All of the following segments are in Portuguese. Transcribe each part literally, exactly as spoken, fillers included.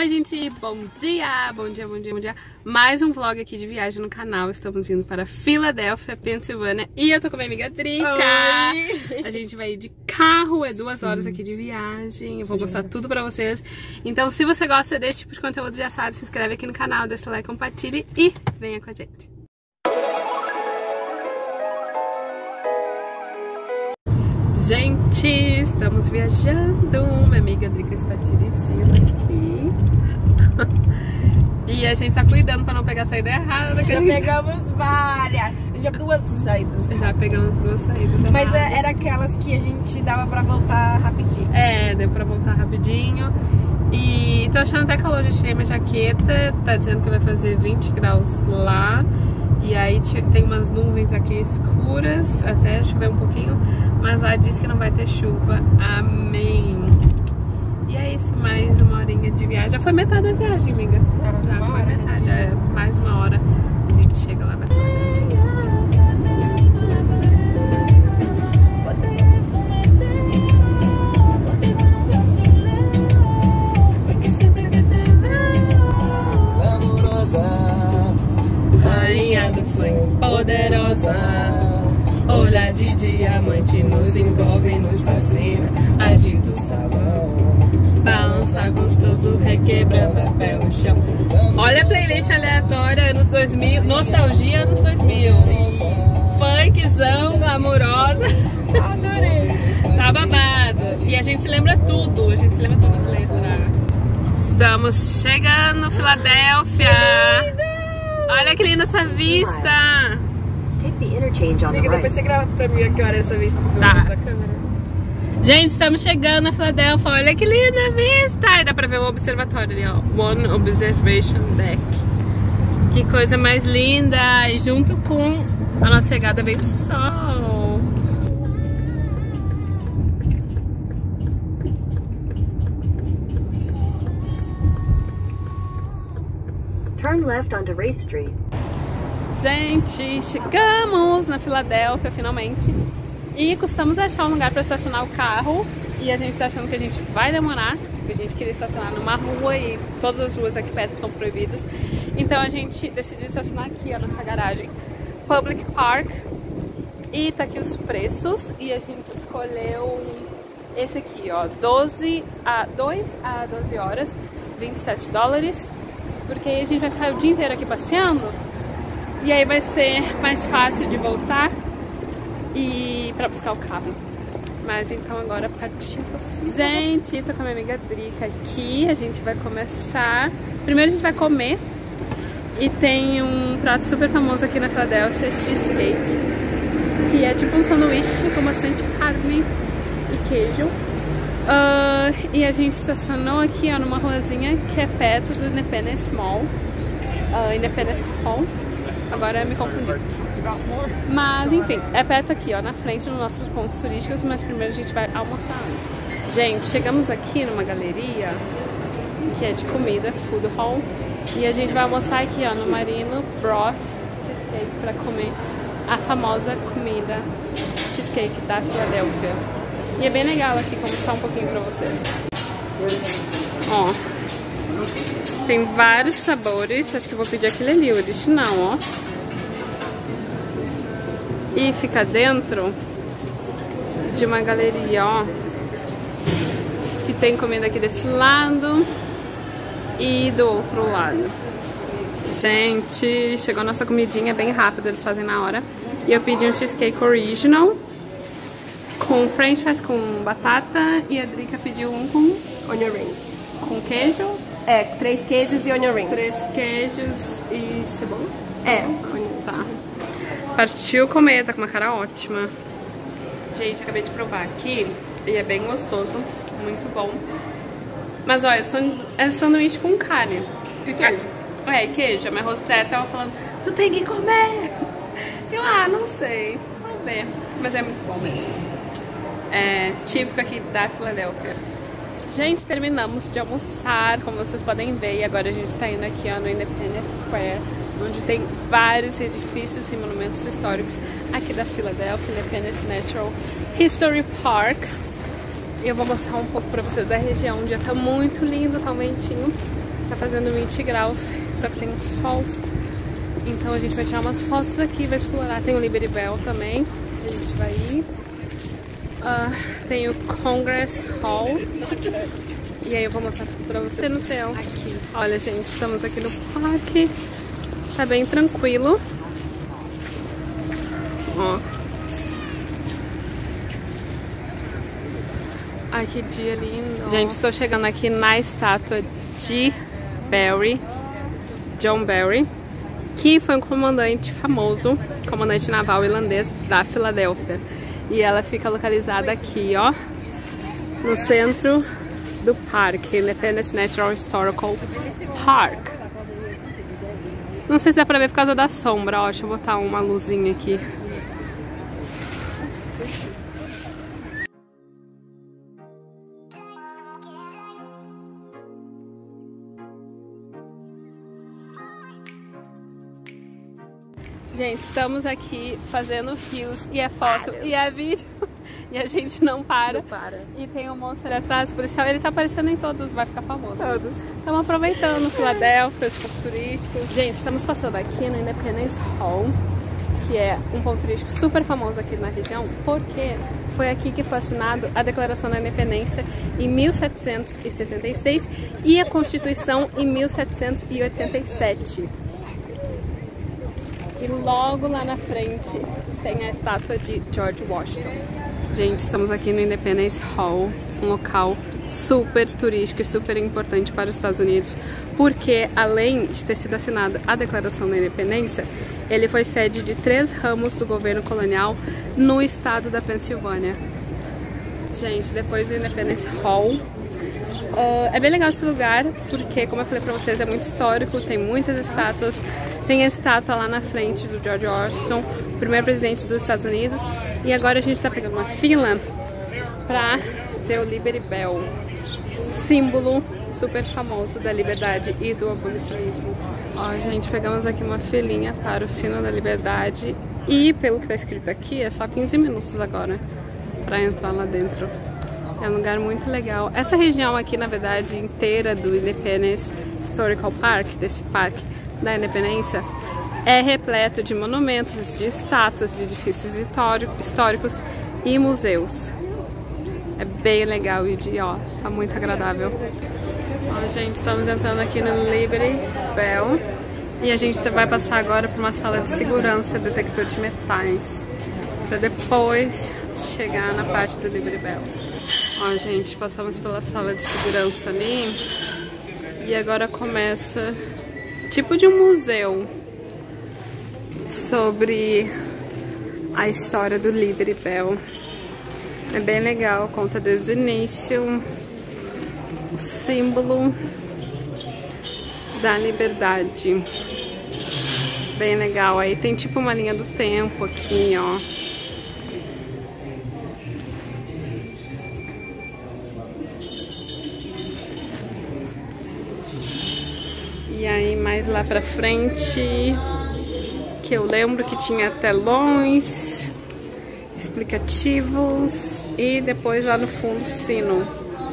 Oi gente, bom dia, bom dia, bom dia, bom dia. Mais um vlog aqui de viagem no canal. Estamos indo para Filadélfia, Pensilvânia. E eu tô com a minha amiga Drica. Oi. A gente vai ir de carro, é duas Sim. horas aqui de viagem. Eu vou Sim. mostrar tudo pra vocês. Então se você gosta desse tipo de conteúdo, já sabe, se inscreve aqui no canal, deixa o like, compartilhe e venha com a gente. Gente, estamos viajando. Minha amiga Drica está dirigindo aqui. E a gente tá cuidando pra não pegar a saída errada. Que já a gente... pegamos várias. Já duas saídas. Já pegamos duas saídas erradas. Mas era aquelas que a gente dava pra voltar rapidinho. É, deu pra voltar rapidinho. E tô achando até calor, a gente tem uma jaqueta. Tá dizendo que vai fazer vinte graus lá. E aí tem umas nuvens aqui escuras, até chover um pouquinho, mas lá diz que não vai ter chuva. Amém. E é isso, mais uma horinha de viagem. Já foi metade da viagem, amiga. Já, Já foi metade, é mais uma hora. A gente chega lá, vai poderosa, olhar de diamante nos envolve, nos fascina, agita o salão, balança gostoso, requebrando até o chão. Olha a playlist aleatória, anos dois mil, nostalgia anos dois mil, funkzão, glamourosa. Adorei. Tá babado. E a gente se lembra tudo, a gente se lembra todas as letras. Estamos chegando em Filadélfia. Olha que linda essa vista! Amiga, depois você grava pra mim aqui, olha essa vista do, tá. da câmera. Gente, estamos chegando na Filadélfia. Olha que linda a vista! E dá pra ver o observatório ali, ó. One Observation Deck. Que coisa mais linda! E junto com a nossa chegada vem o sol. Turn left onto Race Street. Gente, chegamos na Filadélfia finalmente. E custamos achar um lugar para estacionar o carro. E a gente tá achando que a gente vai demorar, porque a gente queria estacionar numa rua e todas as ruas aqui perto são proibidas. Então a gente decidiu estacionar aqui, a nossa garagem Public Park. E tá aqui os preços. E a gente escolheu esse aqui, ó, doze a doze horas, vinte e sete dólares. Porque aí a gente vai ficar o dia inteiro aqui passeando. E aí vai ser mais fácil de voltar e pra buscar o carro. Mas então agora partiu. Gente, tô com a minha amiga Drica aqui. A gente vai começar. Primeiro a gente vai comer. E tem um prato super famoso aqui na Filadélfia, cheesecake. Que é tipo um sanduíche com bastante carne e queijo. Uh, e a gente estacionou aqui, ó, numa ruazinha que é perto do Independence Mall, uh, Independence Hall. Agora me confundi. Mas enfim, é perto aqui, ó, na frente dos nossos pontos turísticos. Mas primeiro a gente vai almoçar. Gente, chegamos aqui numa galeria que é de comida, Food Hall. E a gente vai almoçar aqui, ó, no Marino Bros Cheesecake, pra comer a famosa comida cheesecake da Filadélfia. E é bem legal aqui, vou mostrar um pouquinho pra vocês. Ó, tem vários sabores. Acho que eu vou pedir aquele ali, o original, ó. E fica dentro de uma galeria, ó, que tem comida aqui desse lado e do outro lado. Gente, chegou a nossa comidinha bem rápido, eles fazem na hora. E eu pedi um cheesecake original com french fries com batata e a Drica pediu um com Onion ring. Com queijo? É, três queijos e onion ring. Três queijos e cebola? É. Tá. Partiu comer, tá com uma cara ótima. Gente, acabei de provar aqui e é bem gostoso, muito bom. Mas olha, é sanduíche com carne. E queijo? É, e queijo. A minha rosteira tava falando, tu tem que comer. Eu, ah, não sei, vamos ver. Mas é muito bom mesmo. É típico aqui da Filadélfia. Gente, terminamos de almoçar, como vocês podem ver. E agora a gente tá indo aqui, ó, no Independence Square, onde tem vários edifícios e monumentos históricos aqui da Filadélfia, Independence Natural History Park. E eu vou mostrar um pouco pra vocês da região. O dia tá muito lindo, tá um ventinho. Tá fazendo vinte graus, só que tem um sol. Então a gente vai tirar umas fotos aqui, vai explorar. Tem o Liberty Bell também, a gente vai ir. Uh, tem o Congress Hall. E aí eu vou mostrar tudo pra vocês no hotel. Aqui. Olha, gente, estamos aqui no parque. Tá bem tranquilo. Ó. Ai, que dia lindo. Gente, estou chegando aqui na estátua de Barry, John Barry, que foi um comandante famoso, comandante naval irlandês da Filadélfia. E ela fica localizada aqui, ó, no centro do parque, Independence Natural Historical Park. Não sei se dá pra ver por causa da sombra, ó, deixa eu botar uma luzinha aqui. Gente, estamos aqui fazendo rios e é foto e é vídeo e a gente não para. Não para. E tem um monstro ali atrás, o policial, ele tá aparecendo em todos, vai ficar famoso. Todos. Estamos aproveitando Filadélfia, os pontos turísticos. Gente, estamos passando aqui no Independence Hall, que é um ponto turístico super famoso aqui na região, porque foi aqui que foi assinado a Declaração da Independência em mil setecentos e setenta e seis e a Constituição em mil setecentos e oitenta e sete. E logo lá na frente tem a estátua de George Washington. Gente, estamos aqui no Independence Hall, um local super turístico e super importante para os Estados Unidos, porque além de ter sido assinada a Declaração da Independência, ele foi sede de três ramos do governo colonial no estado da Pensilvânia. Gente, depois do Independence Hall, Uh, é bem legal esse lugar, porque, como eu falei pra vocês, é muito histórico, tem muitas estátuas. Tem a estátua lá na frente do George Washington, o primeiro presidente dos Estados Unidos. E agora a gente tá pegando uma fila pra ver o Liberty Bell, símbolo super famoso da liberdade e do abolicionismo. Ó, gente, pegamos aqui uma filinha para o sino da liberdade. E, pelo que tá escrito aqui, é só quinze minutos agora pra entrar lá dentro. É um lugar muito legal. Essa região aqui, na verdade, inteira do Independence Historical Park, desse parque da Independência, é repleto de monumentos, de estátuas, de edifícios históricos e museus. É bem legal e de, ó, tá muito agradável. Ó, gente, estamos entrando aqui no Liberty Bell e a gente vai passar agora por uma sala de segurança, detector de metais, para depois chegar na parte do Liberty Bell. Ó, gente, passamos pela sala de segurança ali e agora começa tipo de um museu sobre a história do Liberty Bell. É bem legal, conta desde o início o símbolo da liberdade. Bem legal, aí tem tipo uma linha do tempo aqui, ó. E aí mais lá pra frente, que eu lembro que tinha telões explicativos e depois lá no fundo sino.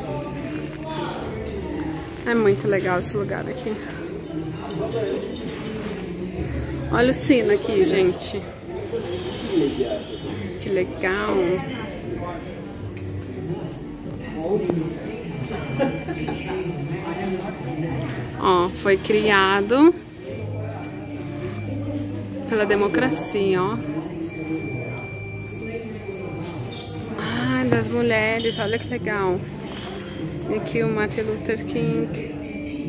É muito legal esse lugar aqui. Olha o sino aqui, gente. Que legal. Ó, foi criado pela democracia, ó. Ah, das mulheres, olha que legal. E aqui o Martin Luther King.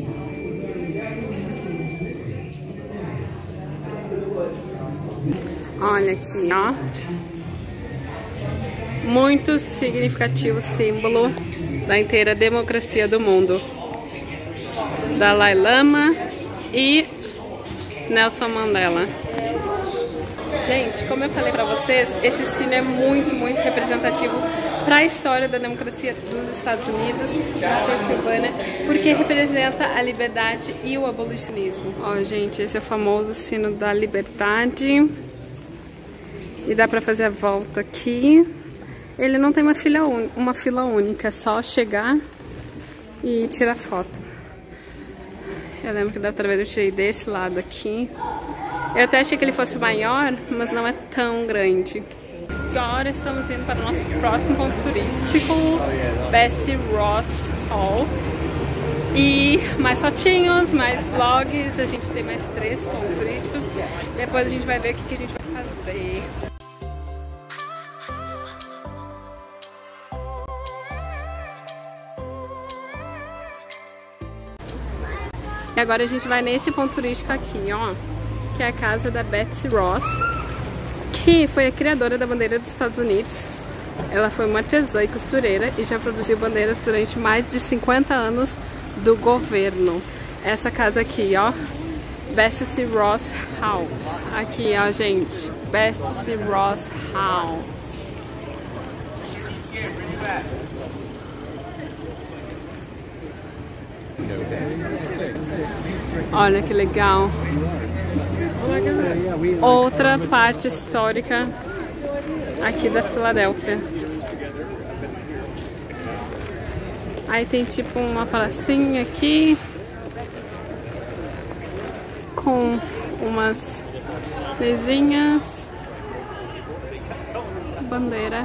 Olha aqui, ó. Muito significativo símbolo da inteira democracia do mundo. Dalai Lama e Nelson Mandela. Gente, como eu falei pra vocês, esse sino é muito, muito representativo para a história da democracia dos Estados Unidos, da Pensilvânia, porque representa a liberdade e o abolicionismo. Ó, gente, esse é o famoso sino da liberdade. E dá pra fazer a volta aqui. Ele não tem uma fila, un... uma fila única, é só chegar e tirar foto. Eu lembro que da outra vez eu tirei desse lado aqui. Eu até achei que ele fosse maior, mas não é tão grande. Agora estamos indo para o nosso próximo ponto turístico, Betsy Ross Hall. E mais fotinhos, mais vlogs. A gente tem mais três pontos turísticos. Depois a gente vai ver o que, que a gente vai fazer. E agora a gente vai nesse ponto turístico aqui, ó, que é a casa da Betsy Ross, que foi a criadora da bandeira dos Estados Unidos. Ela foi uma artesã e costureira e já produziu bandeiras durante mais de cinquenta anos do governo. Essa casa aqui, ó, Betsy Ross House. Aqui, ó, gente, Betsy Ross House. Olha que legal. Outra parte histórica aqui da Filadélfia. Aí tem tipo uma pracinha aqui com umas mesinhas, bandeira.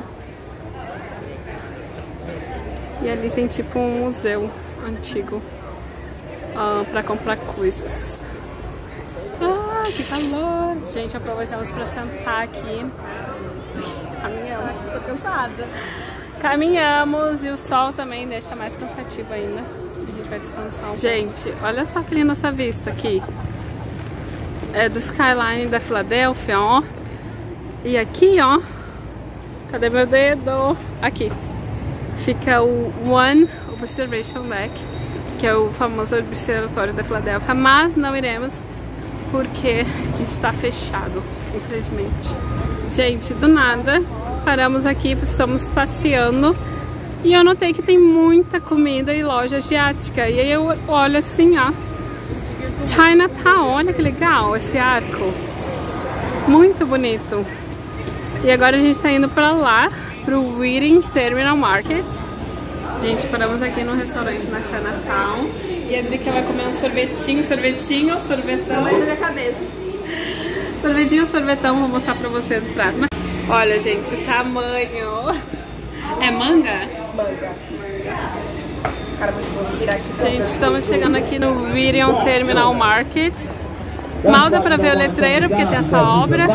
E ali tem tipo um museu antigo. Uh, para comprar coisas. Ah, que calor! Gente, aproveitamos para sentar aqui. Caminhamos, tô cansada. Caminhamos e o sol também deixa mais cansativo ainda. A gente vai descansar um Gente, pouco. Olha só que linda essa vista aqui. É do skyline da Filadélfia, ó. E aqui, ó. Cadê meu dedo? Aqui. Fica o One Observation Deck, que é o famoso observatório da Filadélfia, mas não iremos porque está fechado, infelizmente. Gente, do nada, paramos aqui, estamos passeando e eu notei que tem muita comida e loja asiática. E aí eu olho assim, ó, Chinatown, olha que legal esse arco, muito bonito. E agora a gente está indo para lá, para o Whiting Terminal Market. Gente, paramos aqui num restaurante na Chinatown. E a Drica vai comer um sorvetinho, sorvetinho, sorvetão. Tamanho da minha cabeça. Sorvetinho, sorvetão, vou mostrar pra vocês o prato. Mas, olha, gente, o tamanho. É manga? Manga. Cara, muito bom virar aqui. Gente, estamos chegando aqui no Whiting Terminal Market. Mal dá pra ver o letreiro, porque tem essa obra.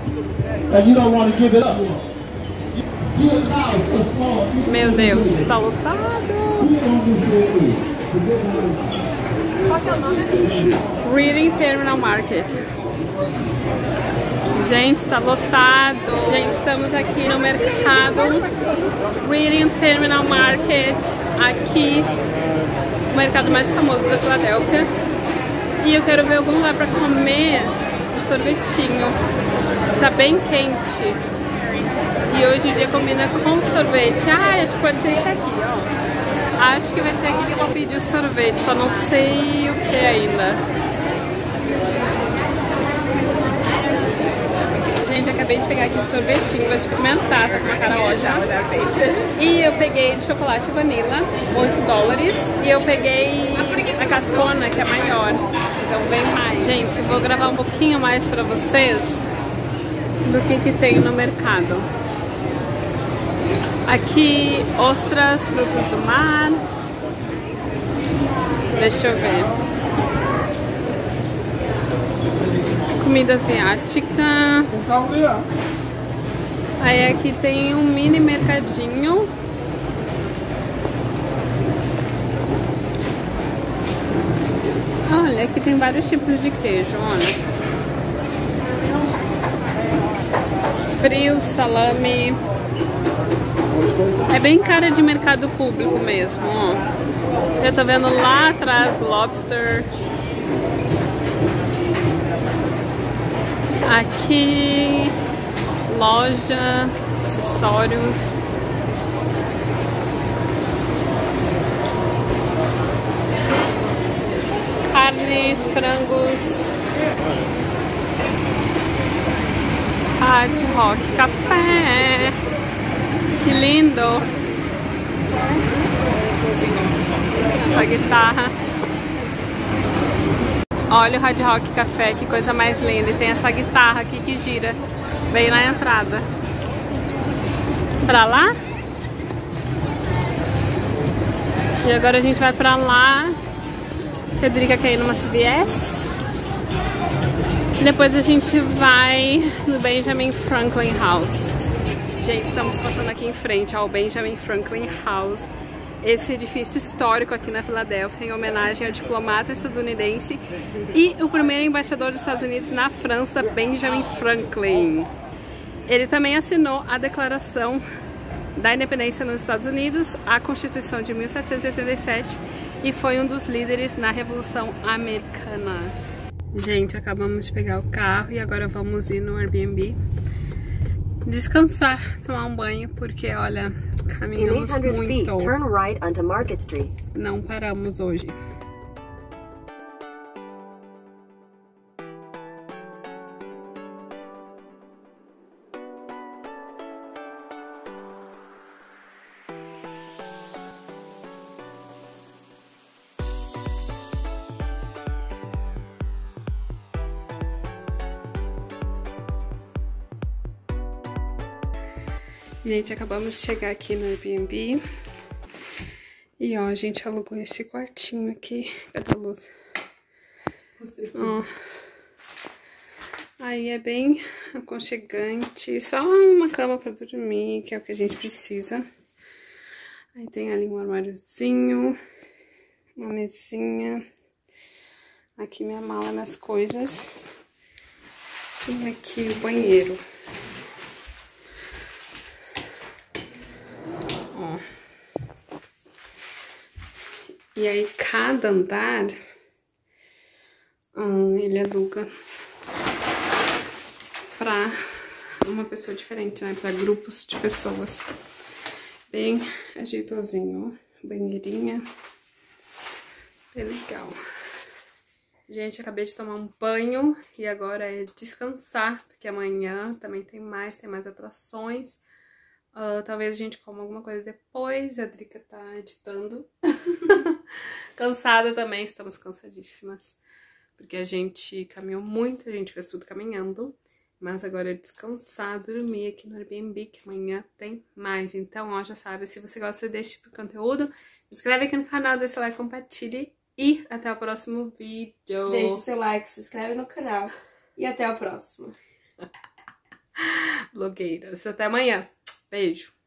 Meu Deus, tá lotado. Qual que é o nome? Whiting Terminal Market. Gente, tá lotado. Gente, estamos aqui no mercado Whiting Terminal Market. Aqui, o mercado mais famoso da Filadélfia. E eu quero ver algum lugar pra comer o sorvetinho. Tá bem quente. E hoje o dia combina com sorvete. Ah, acho que pode ser esse aqui, ó. Acho que vai ser aqui que eu vou pedir o sorvete. Só não sei o que ainda. Gente, acabei de pegar aqui o sorvetinho. Vou experimentar, tá com uma cara ótima. E eu peguei de chocolate e vanila, oito dólares. E eu peguei a cascona, que é maior. Então vem mais. Gente, vou gravar um pouquinho mais pra vocês do que que tem no mercado. Aqui, ostras, frutos do mar. Deixa eu ver. Comida asiática. Aí aqui tem um mini mercadinho. Olha, aqui tem vários tipos de queijo, olha. Frios, salame. É bem cara de mercado público mesmo, ó. Eu tô vendo lá atrás lobster. Aqui, loja, acessórios. Carnes, frangos. Hard Rock Café. Que lindo! Essa guitarra. Olha o Hard Rock Café, que coisa mais linda. E tem essa guitarra aqui que gira bem na entrada. Pra lá? E agora a gente vai pra lá. Federica quer ir numa C V S. Depois a gente vai no Benjamin Franklin House. Gente, estamos passando aqui em frente ao Benjamin Franklin House. Esse edifício histórico aqui na Filadélfia, em homenagem ao diplomata estadunidense e o primeiro embaixador dos Estados Unidos na França, Benjamin Franklin. Ele também assinou a Declaração da Independência nos Estados Unidos, a Constituição de mil setecentos e oitenta e sete, e foi um dos líderes na Revolução Americana. Gente, acabamos de pegar o carro e agora vamos ir no Airbnb descansar, tomar um banho, porque olha, caminhamos muito. Não paramos hoje. Gente, acabamos de chegar aqui no Airbnb. E ó, a gente alugou esse quartinho aqui. Cadê a luz? Ó. Aí é bem aconchegante. Só uma cama pra dormir, que é o que a gente precisa. Aí tem ali um armáriozinho, uma mesinha. Aqui minha mala, minhas coisas. E aqui o banheiro. E aí, cada andar, hum, ele aluga pra uma pessoa diferente, né? Pra grupos de pessoas. Bem ajeitosinho, ó. Banheirinha. Bem legal. Gente, acabei de tomar um banho e agora é descansar, porque amanhã também tem mais, tem mais atrações. Uh, talvez a gente coma alguma coisa depois. A Drica tá editando. Cansada também, estamos cansadíssimas. Porque a gente caminhou muito, a gente fez tudo caminhando. Mas agora é descansar, dormir aqui no Airbnb, que amanhã tem mais. Então, ó, já sabe, se você gosta desse tipo de conteúdo, se inscreve aqui no canal, deixa seu like, compartilhe. E até o próximo vídeo. Deixe seu like, se inscreve no canal. E até o próximo. Blogueiras, até amanhã. Beijo.